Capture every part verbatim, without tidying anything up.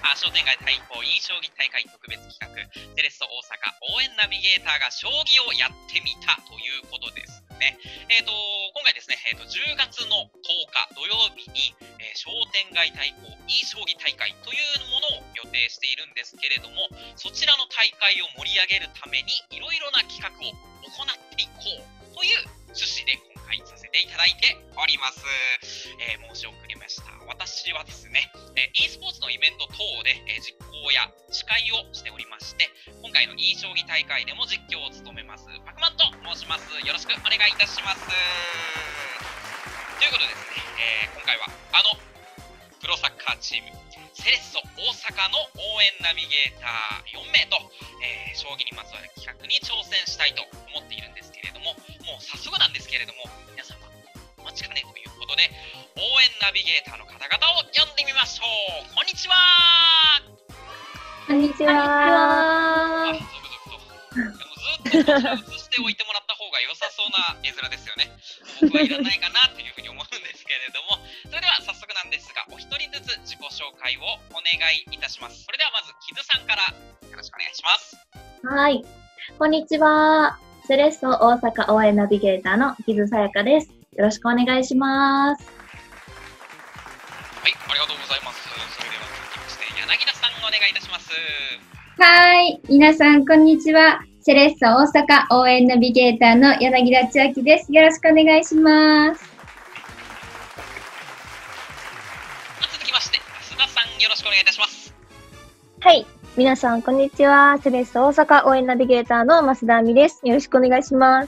あ商店街対抗 e 将棋大会特別企画セレッソ大阪応援ナビゲーターが将棋をやってみたということですね。えーと今回ですね、えーとじゅうがつのとおか土曜日に、えー、商店街対抗 e 将棋大会というものを予定しているんですけれども、そちらの大会を盛り上げるためにいろいろな企画を行っていこうという趣旨で今回させていただいております。えー、申し遅れました。私はですね、えー、e スポーツのイベント等で、えー、実行や司会をしておりまして、今回の e 将棋大会でも実況を務めますパクマンと申します。よろしくお願いいたします。ということでですね、えー、今回はあのプロサッカーチームセレッソ大阪の応援ナビゲーターよんめいと、えー、将棋にまつわる企画に挑戦したいと思っているんですけれども、もう早速なんですけれども、皆様お待ちかねということで応援ナビゲーターの方々を呼んでみましょう。こんにちは。 こんにちは。 あ、続々とでもずっと映しておいてもらった方が良さそうな絵面ですよね。僕はいらないかなというふうに思うんですけれども、それでは早速なんですが、お一人ずつ自己紹介をお願いいたします。それではまずキズさんからよろしくお願いします。 はい、こんにちは。セレッソ大阪応援ナビゲーターの木津さやかです。よろしくお願いします。 はい、ありがとうございます。それでは続きまして柳田さんお願いいたします。 はい、皆さんこんにちは。セレッソ大阪応援ナビゲーターの柳田千秋です。よろしくお願いします。 続きまして須田さんよろしくお願いいたします。 はい、皆さんこんにちは。セレッソ大阪応援ナビゲーターの増田亜美です。よろしくお願いします。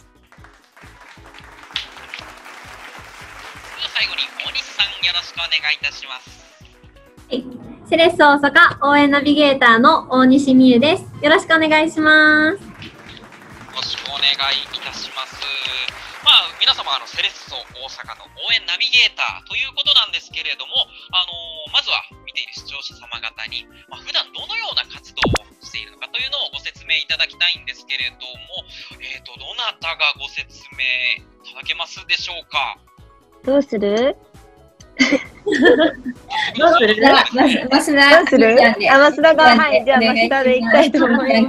最後に大西さんよろしくお願いいたします。 はい、セレッソ大阪応援ナビゲーターの大西美優です。よろしくお願いします。 よろしくお願いいたします。まあ皆様あのセレッソ大阪の応援ナビゲーターということなんですけれども、あのー、まずは見ている視聴者様方に、まあ、普段どのような活動をしているのかというのをご説明いただきたいんですけれども、えーとどなたがご説明いただけますでしょうか。 どうする？ どうする？増田、増田、 どうする？あ、増田が、はい、じゃあ増田でいきたいと思います。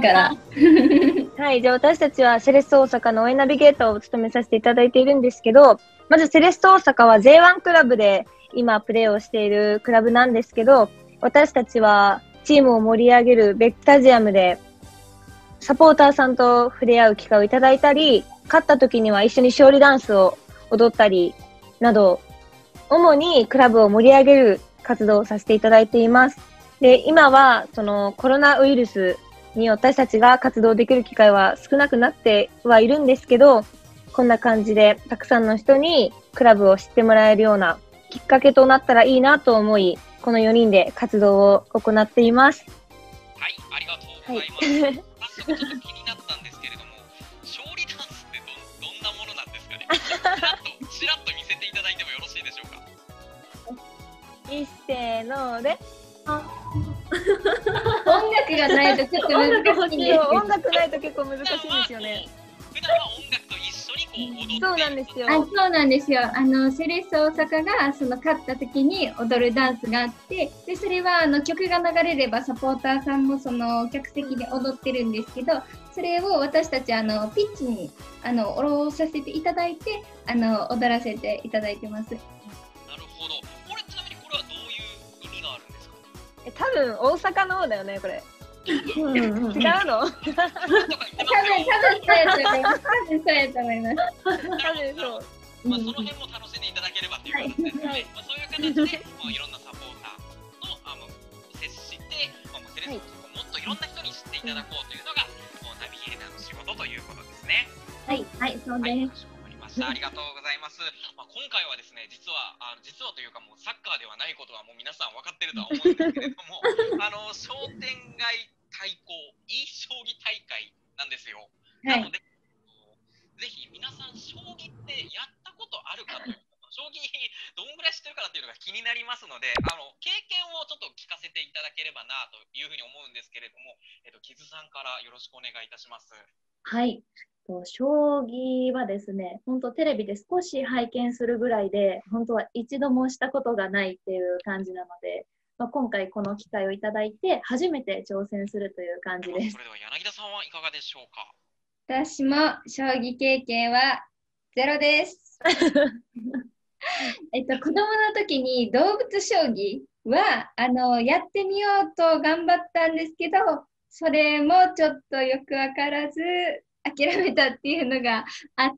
はい、じゃあ私たちはセレッソ大阪の応援ナビゲーターを務めさせていただいているんですけど、まずセレッソ大阪は ジェイワン クラブで今プレーをしているクラブなんですけど、私たちはチームを盛り上げるベックスタジアムでサポーターさんと触れ合う機会をいただいたり、勝った時には一緒に勝利ダンスを踊ったりなど、主にクラブを盛り上げる活動をさせていただいています。で、今はそのコロナウイルスに私たちが活動できる機会は少なくなってはいるんですけど、こんな感じでたくさんの人にクラブを知ってもらえるようなきっかけとなったらいいなと思い、このよにんで活動を行っています。 はい、ありがとうございます。はい、早速ちょっと気になったんですけれども、勝利ダンスってど、どんなものなんですかね。ちらっと、ちらっと見せていただいてもよろしいでしょうか。 いっせーので。 音楽がないとちょっと難しいんですよ。 音楽ないと結構難しいんですよね。 普段は音楽と一緒にこう踊って。 そうなんですよ。 あ、そうなんですよ。あのセレッソ大阪がその勝った時に踊るダンスがあって、でそれはあの曲が流れればサポーターさんもその客席で踊ってるんですけど、それを私たちあのピッチにあの下ろさせていただいて、あの踊らせていただいてます。 なるほど。これちなみにこれはどういう意味があるんですか。 え、多分大阪の方だよねこれ。うんうん、違うの？多分多分そうやと思います。多分そうやと思います。 多分そう。 まあその辺も楽しんでいただければという形ですね。はい、まあそういう形でもういろんなサポーターとあの接して、まあもうセレッソをもっといろんな人に知っていただこうというのがもうナビゲーターの仕事ということですね。 はいはいそうです。 はい、ありがとうございます。まあ、今回はですね、実はあの実はというかもうサッカーではないことはもう皆さん分かってるとは思うんですけれども、あの商店街対抗 e 将棋大会なんですよ。はい、なのでぜひ皆さん将棋ってやったことあるかという将棋どんぐらい知ってるかなというのが気になりますので、あの経験をちょっと聞かせていただければなというふうに思うんですけれども、えっと木津さんからよろしくお願いいたします。 はい。将棋はですね、本当テレビで少し拝見するぐらいで、本当は一度もしたことがないっていう感じなので、 まあ、今回この機会をいただいて初めて挑戦するという感じです。 それでは柳田さんはいかがでしょうか？ 私も将棋経験はゼロです。えっと、子供の時に動物将棋はあのやってみようと頑張ったんですけど、それもちょっとよくわからず諦めたっていうのがあって、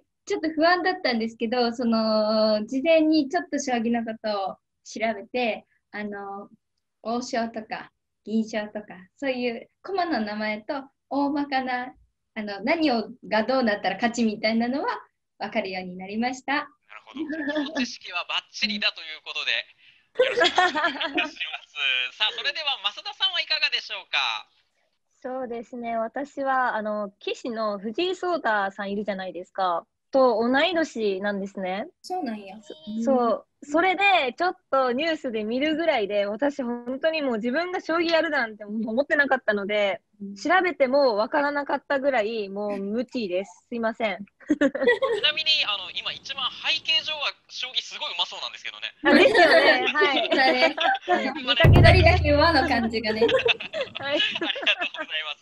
ちょっと不安だったんですけど、その事前にちょっと将棋のことを調べて、あの王将とか銀将とかそういう駒の名前と大まかなあの何をがどうなったら勝ちみたいなのは分かるようになりました。 なるほど。この知識はバッチリだということで、よろしくお願いいたします。さあ、それでは増田さんはいかがでしょうか？ そうですね、私はあの棋士の藤井聡太さんいるじゃないですか。と同い年なんですね。 そうなんや。 そう、それでちょっとニュースで見るぐらいで、私本当にもう自分が将棋やるなんて思ってなかったので、調べてもわからなかったぐらいもう無知です。すいません。 ちなみにあの今一番背景上は将棋すごいうまそうなんですけどね。 あ、ですよね。はい。 ね、見かけ取りだけ和の感じがね。はい、ありがとうございます。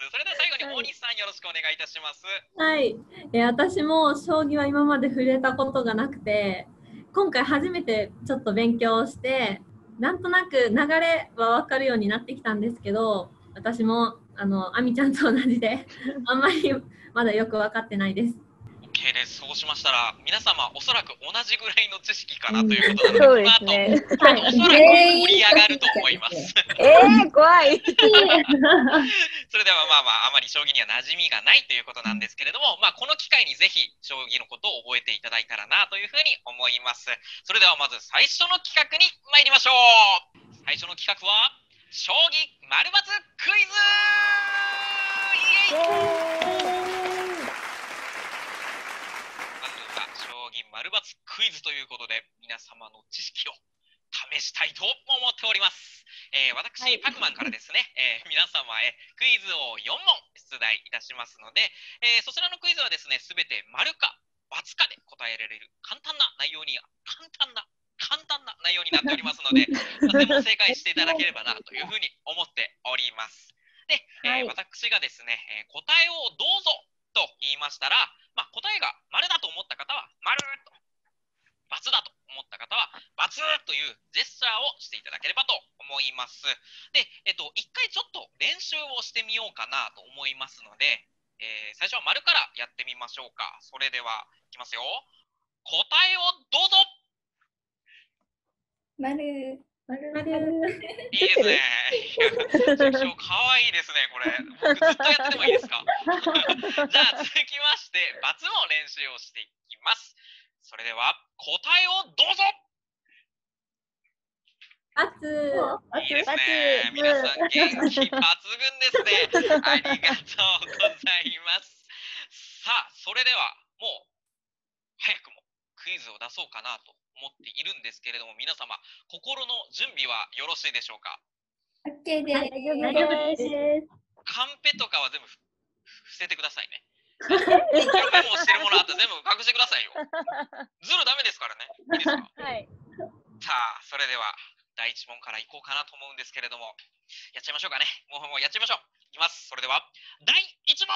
それでは最後に大西さんよろしくお願いいたします。 はい、えー私も将棋は今まで触れたことがなくて、今回初めてちょっと勉強して、なんとなく流れは分かるようになってきたんですけど、私もあのあみちゃんと同じであんまりまだよく分かってないです。 OK です。そうしましたら皆様おそらく同じぐららいの知識かなということなので、 そうですね。 この後、おそらく盛り上がると思います。 えー、怖い。 それではまあまああまり将棋には馴染みがないということなんですけれども、まあ、この機会にぜひ将棋のことを覚えていただいたらなというふうに思います。それではまず最初の企画に参りましょう。最初の企画は将棋丸×クイズ。イエイ。まずは将棋丸×クイズということで皆様の知識を試したいと思っております。えー、私、はい、パクマンからですね、えー、皆様へクイズをよん問出題いたしますので、えー、そちらのクイズはですね、すべて丸か×かで答えられる簡単な内容に、簡単な、簡単な内容になっておりますので、全問正解していただければなというふうに思っております。で、えーはい、私がですね、えー、答えをどうぞと言いましたら、まあ、答えが丸だと思った方は丸と、×だと思った方は×というジェスチャーをしていただければと思います。で、えっと、一回ちょっと練習をしてみようかなと思いますので、えー、最初は丸からやってみましょうか。それではいきますよ。答えをどうぞ。 丸。 丸丸。 いいですね。かわいいですね、これ。僕ずっとやっててもいいですか？じゃあ続きまして、×の練習をしていきます。それでは答えをどうぞ。 ×。 いいですね。皆さん元気抜群ですね。ありがとうございます。さあ、それではもう早くもクイズを出そうかなと思っているんですけれども、皆様心の準備はよろしいでしょうか？ OK です。 大丈夫です。 カンペとかは全部伏せてくださいね。メモしてるものあったら全部隠してくださいよ。ズルダメですからね。いいですか？ はい。 さあ、それではだいいち問からいこうかなと思うんですけれども、やっちゃいましょうかね。もうもうやっちゃいましょう。いきます。それではだいいち問。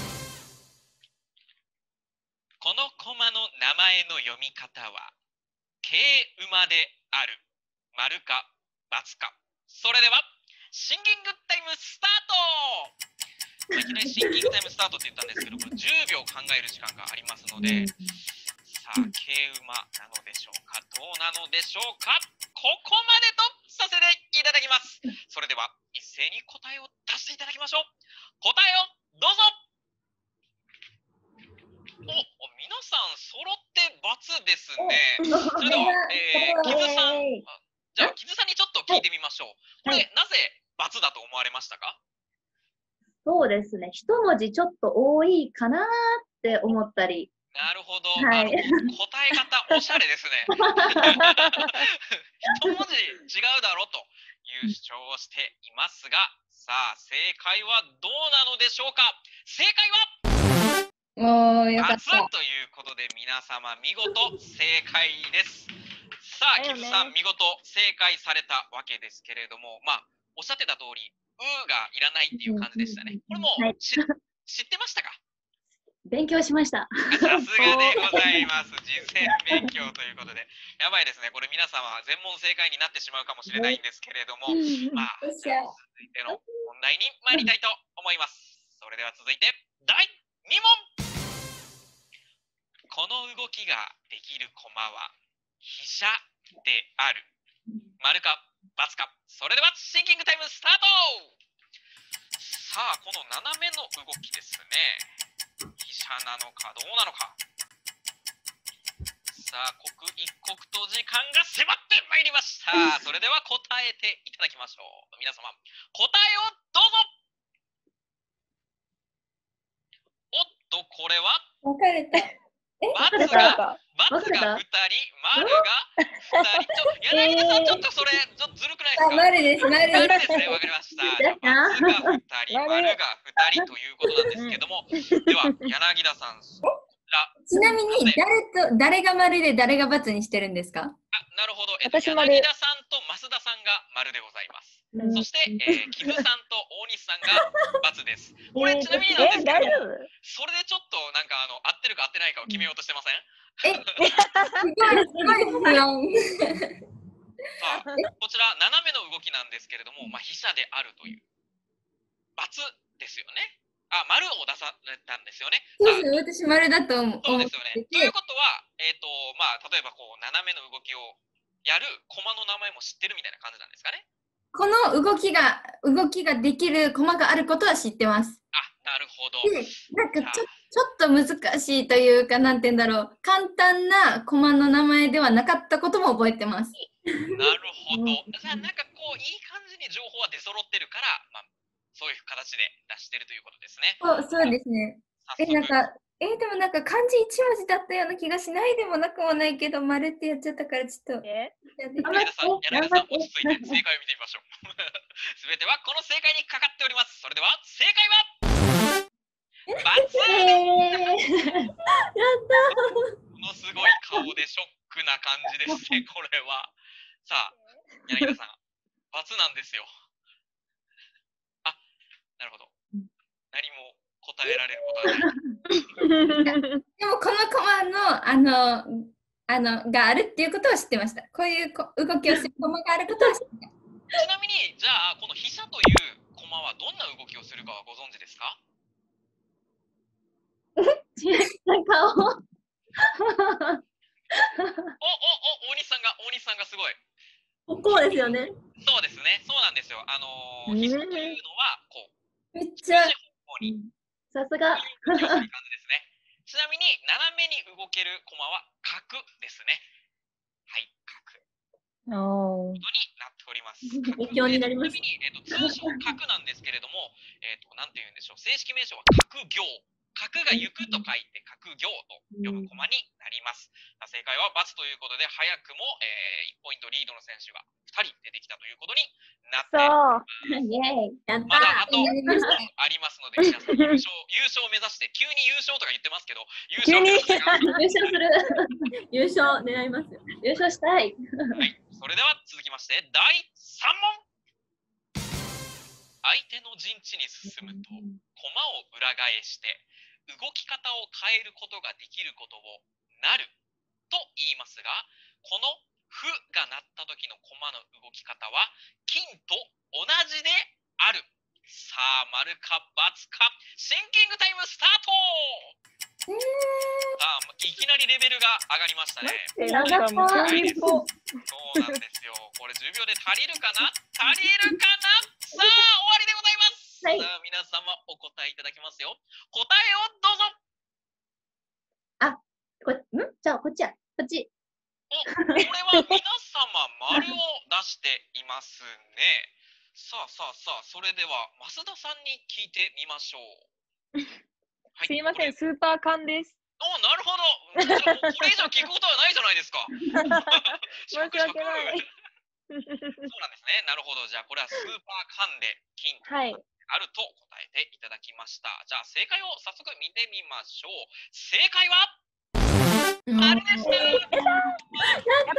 このコマの名前の読み方は桂馬である、丸か×か。それではシンキングタイムスタート。いきなりシンキングタイムスタートって言ったんですけど、これじゅうびょう考える時間がありますので、さあ、桂馬なのでしょうか、どうなのでしょうか。ここまでとさせていただきます。それでは一斉に答えを出していただきましょう。答えをどうぞ。お、皆さん揃って×ですね。それでは、えー、キズさん、じゃあキズさんにちょっと聞いてみましょう。これ、なぜ×だと思われましたか？ そうですね、一文字ちょっと多いかなって思ったり。 なるほど、 はい、 あの答え方おしゃれですね。一文字違うだろうという主張をしていますが、さあ正解はどうなのでしょうか。正解はおー、よかった。 ×ということで皆様見事正解です。 さあ、 だよねキズさん、見事正解されたわけですけれども、まあ、おっしゃってた通り、うーがいらないっていう感じでしたね。これもはい、 知知ってましたか？ 勉強しました。 さすがでございます。事前勉強ということで。やばいですね。これ皆様、全問正解になってしまうかもしれないんですけれども、まあ、 よっしゃ続いての問題に参りたいと思います。それでは続いて、だいに問。この動きができる駒は、飛車である。丸か×か。それではシンキングタイムスタート。さあ、この斜めの動きですね。飛車なのかどうなのか。さあ、刻一刻と時間が迫ってまいりました。それでは答えていただきましょう。皆様、答えをどうぞ。おっと、これは分かれた。 ×が×がふたり、丸がふたり。ちょ、柳田さん、ちょっとそれ、ちょっとずるくないですあ、 か？ 丸です、丸丸で。 ですすね、わかりました。じゃあ×がふたり、丸がふたりということなんですけども、では、柳田さん、こちら。 ちなみに、誰と、誰が丸で誰が×にしてるんですか？ あ、なるほど。えっと、 私丸柳田さんと増田さんが丸でございます。 うんそして、えー、木津さんと大西さんが×です。これ、ちなみになんえですけど、 大丈夫？ それでちょっと、なんか、あの、合ってるか合ってないかを決めようとしてません？ え、すごい、すごい不安。 さあ、こちら、斜めの動きなんですけれども、まあ、飛車であるという。×ですよね。あ、丸を出されたんですよね。 そうそう、私丸だと思う。 そうですよね。 思っててということは、えっ、と、まあ、例えばこう、斜めの動きをやる駒の名前も知ってるみたいな感じなんですかね。 この動きが、動きができるコマがあることは知ってます。 あ、なるほど。 で、なんかちょ、ちょっと難しいというか、なんて言うんだろう。簡単なコマの名前ではなかったことも覚えてます。 なるほど。じゃあ、なんかこう、いい感じに情報は出揃ってるから、まあ、そういう形で出してるということですね。 そう、そうですね。え、 早速なんか、え、でもなんか漢字一文字だったような気がしないでもなくもないけど、丸ってやっちゃったからちょっと。 え柳田さん、柳田さん、落ち着いて正解を見てみましょう。すべてはこの正解にかかっております。それでは、正解は×です。 やったものすごい顔でショックな感じですね、これは。さあ、柳田さん、×なんですよ。あ、なるほど。何も答えられることはない。 でもこのコマの、あの、あの、があるっていうことは知ってました。こういうこ動きをするコマがあることは知ってました。 ちなみに、じゃあ、この飛車という駒はどんな動きをするかはご存知ですか？ なんかお、お、お、大西さんが、大西さんがすごい。 ここうですよね。 そうですね、そうなんですよ。あのー、飛車というのは、こう、 めっちゃ、 方向にさすが。 こういう動きをする感じですね。ちなみに、斜めに動ける駒は角ですね。はい、角。 おーことになっております。 勉強になりましたちなみに、えっと、通称角なんですけれども、えっと、なんて言うんでしょう、正式名称は角行。角が行くと書いて角行と読む駒になります。正解は×ということで、早くも、えー、いちポイントリードの選手がふたり出てきたということになってそう。 イェーイ。 やっまだたあとに問ありますので、皆さん優勝、優勝を目指して、急に優勝とか言ってますけど、優勝を目指して頑張って優勝する。 優勝狙いますよ。 優勝したい。 はい、それでは続きましてだいさん問。相手の陣地に進むと駒を裏返して動き方を変えることができることをなると言いますが、この歩が鳴った時の駒の動き方は金と同じである。さあ、丸か×か、シンキングタイムスタート。 えー、 さあ、いきなりレベルが上がりましたね。 えなんかもう競技っぽ。 そうなんですよ。これじゅうびょうで足りるかな足りるかな。さあ、終わりでございます。 はいさあ、皆様お答えいただきますよ。答えをどうぞ。 こんじゃあ、こっちや。こっち。 お、これは皆様丸を出していますね。さあさあさあ、それでは増田さんに聞いてみましょう。はすいません、 これスーパー缶です。 お、なるほど。じゃあもうこれ以上聞くことはないじゃないですか。 申し訳ない。 そうなんですね。なるほど。じゃあこれはスーパー缶で金とはい。 あると答えていただきました。じゃあ正解を早速見てみましょう。正解はうんあれでした。 やっぱ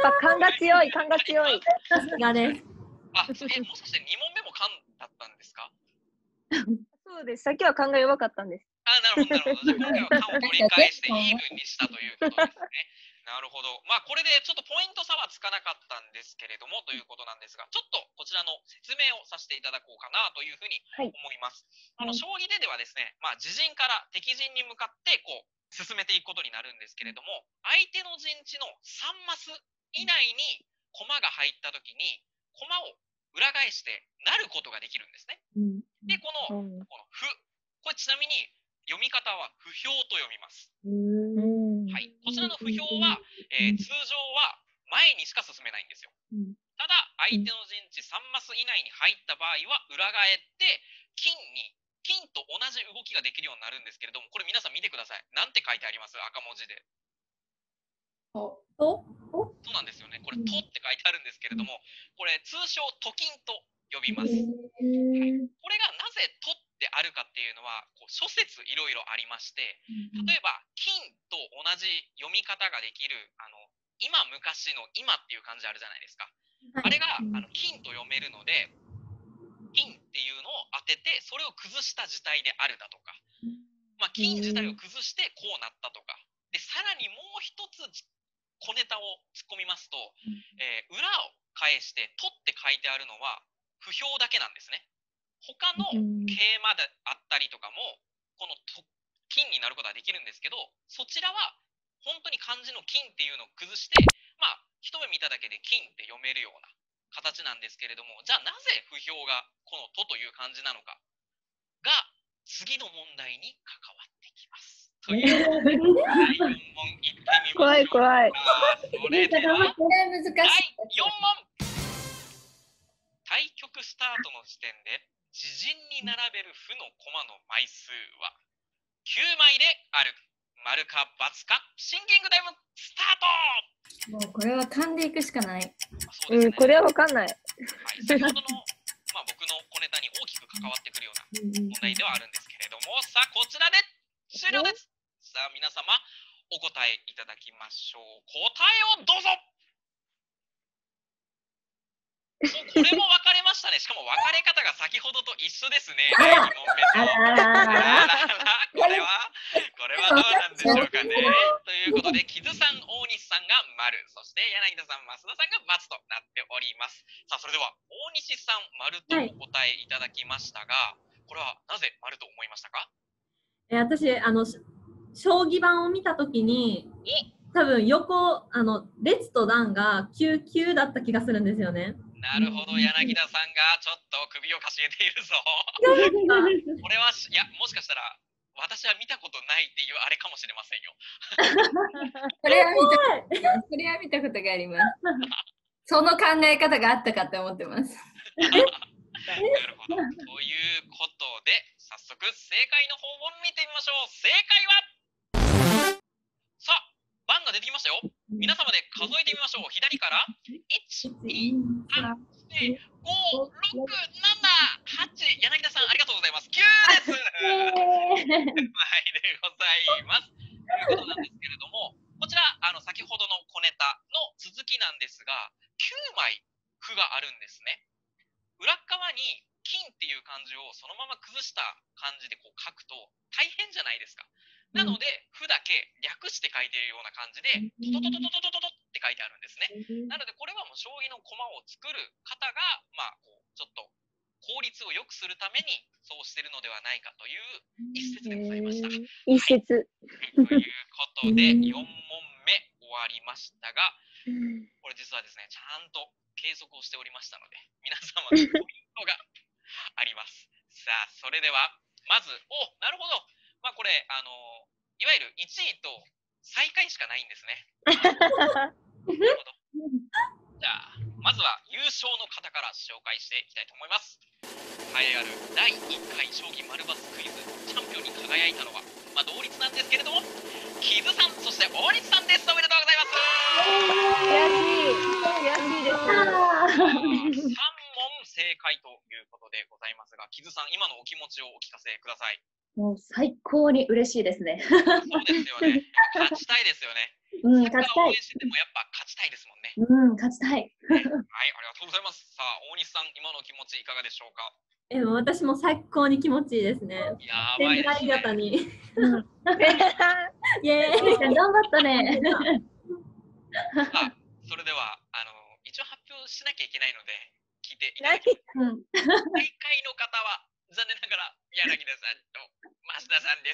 ぱ勘が強い、勘が強い。 さすがです。 あ、え、もしかしてに問目も勘だったんですか？ そうです。さっきは勘が弱かったんです。 あ、なるほど、なるほど。じゃあ今回は勘を取り返してイーブンにしたということですね。なるほど。まあこれでちょっとポイント差はつかなかったんですけれどもということなんですが、ちょっとこちらの説明をさせていただこうかなというふうに思います。はい、あの将棋でではですね、まあ自陣から敵陣に向かってこう進めていくことになるんですけれども、相手の陣地のさんマス以内に駒が入ったときに駒を裏返してなることができるんですね。うん、で、この、この歩、これちなみに読み方は不評と読みます。はい、こちらの不評は、えー、通常は前にしか進めないんですよ。ただ、相手の陣地さんマス以内に入った場合は裏返って金に、金と同じ動きができるようになるんですけれども、これ皆さん見てください。なんて書いてあります？赤文字で。 とそうなんですよね。これ、とって書いてあるんですけれども、これ、通称、と金と呼びます。はい、これがなぜとってあるかっていうのは、こう諸説いろいろありまして、例えば、金と同じ読み方ができる、あの、今昔の今っていう漢字あるじゃないですか。あれが、あの金と読めるので、金っていうのを当てて、それを崩した字体であるだとか、まあ、金自体を崩してこうなったとか、で、さらにもう一つ、小ネタを突っ込みますと、えー、裏を返して「と」って書いてあるのは不評だけなんですね。他の桂馬であったりとかもこの金になることはできるんですけど、そちらは本当に漢字の金っていうのを崩して、まあ一目見ただけで金って読めるような形なんですけれども、じゃあなぜ不評がこの「と」という漢字なのかが次の問題に関わってきます。というだいよん問いってみましょう。 怖い怖い。 それではだいよん問。対局スタートの時点で自陣に並べる歩の駒の枚数はきゅうまいである。丸か×か。シンキングタイムスタート。 もうこれは噛んでいくしかない。 そうですね、 うん、これは分かんない。 はい、先ほどの、まあ、僕の小ネタに大きく関わってくるような問題ではあるんですけれども、さあこちらで終了です。さあ皆様お答えいただきましょう。答えをどうぞ。これも分かれましたね。しかも分かれ方が先ほどと一緒ですね。これはこれはどうなんでしょうかね。ということで木津さん、大西さんが丸、そして柳田さん、増田さんが×となっております。さあそれでは大西さん丸とお答えいただきましたが、これはなぜ丸と思いましたか？ え私あの将棋盤を見たときに、多分横あの列と段がきゅうきゅうだった気がするんですよね。 なるほど、柳田さんがちょっと首をかしげているぞ。これは、いや、もしかしたら私は見たことないっていうあれかもしれませんよ。 それは見たそれは見たことがあります。その考え方があったかと思ってます。 なるほど。ということで、早速正解の方を見てみましょう。正解は、さあ、番が出てきましたよ。皆様で数えてみましょう。左からいち、に、さん、よん、ご、ろく、なな、はち。柳田さんありがとうございます。きゅうです。はいでございます。ということなんですけれども、こちらあの先ほどの小ネタの続きなんですが、きゅうまい歩があるんですね。裏側に金っていう漢字をそのまま崩した漢字でこう書くと大変じゃないですか。なので、歩だけ略して書いているような感じで、トトトトトトトトって書いてあるんですね。なので、これはもう将棋の駒を作る方が、まあ、こうちょっと効率を良くするためにそうしているのではないかという一節でございました。 一節。 はい、ということで、よん問目終わりましたが、これ実はですね、ちゃんと計測をしておりましたので、皆様のポイントがあります。さあ、それでは、まず、お、なるほど。まあこれ、あの、いわゆるいちいと最下位しかないんですね。なるほど。じゃあ、まずは優勝の方から紹介していきたいと思います。栄えあるだいいっかい将棋丸バスクイズチャンピオンに輝いたのは、まあ同率なんですけれども、木津さん、そして大西さんです。おめでとうございます。 悔しい。悔しいです。 さん問正解ということでございますが、木津さん、今のお気持ちをお聞かせください。 もう最高に嬉しいですね。 そうですよね。勝ちたいですよね。 うん、勝ちたい。 応援しててもやっぱ勝ちたいですもんね。 うん、勝ちたい。 はい、ありがとうございます。さあ、大西さん、今の気持ちいかがでしょうか？ え、もう私も最高に気持ちいいですね。 やばいですね。 型に。 うん。 イエーイ。 頑張ったね。 さあ、それでは、あの、一応発表しなきゃいけないので、聞いていただきます。 うん。 正解の方は、残念ながら、柳田さんと増田さんです。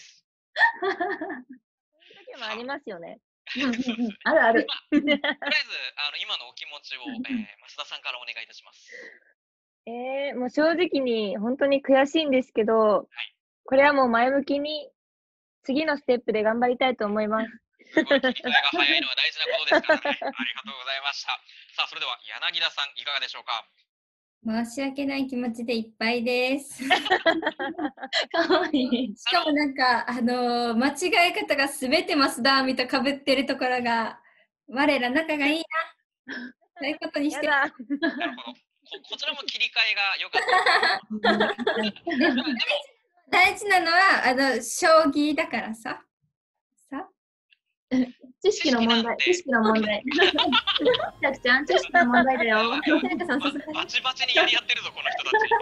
時もありますよね。 うんうんうん、あるある。 とりあえず、あの、今のお気持ちを、えー、増田さんからお願いいたします。 えー、もう正直に本当に悔しいんですけど、はい、これはもう前向きに次のステップで頑張りたいと思います。 すごい、切り替えが早いのは大事なことですからね。ありがとうございました。さあ、それでは柳田さん、いかがでしょうか？ 申し訳ない気持ちでいっぱいです。 かわいい。 しかもなんか、あのー、間違え方がすべて増田亜美とかぶってるところが、我ら仲がいいな。そういうことにして。 なるほど。こ, こちらも切り替えが良かったです。でも大事なのは、あの、将棋だからさ。さ知識の問題、知識の問題。さきちゃん、知識の問題だよ。 バチバチにやり合ってるぞ、この人たち。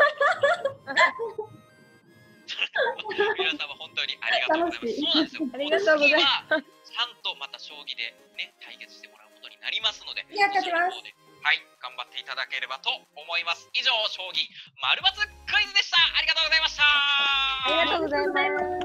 皆様、本当にありがとうございます。そうなんですよ。 ありがとうございます。 ちゃんとまた将棋でね、対決してもらうことになりますので、 いや、勝ちます。 はい、頑張っていただければと思います。以上、将棋丸抜クイズでした。ありがとうございました。 ありがとうございます。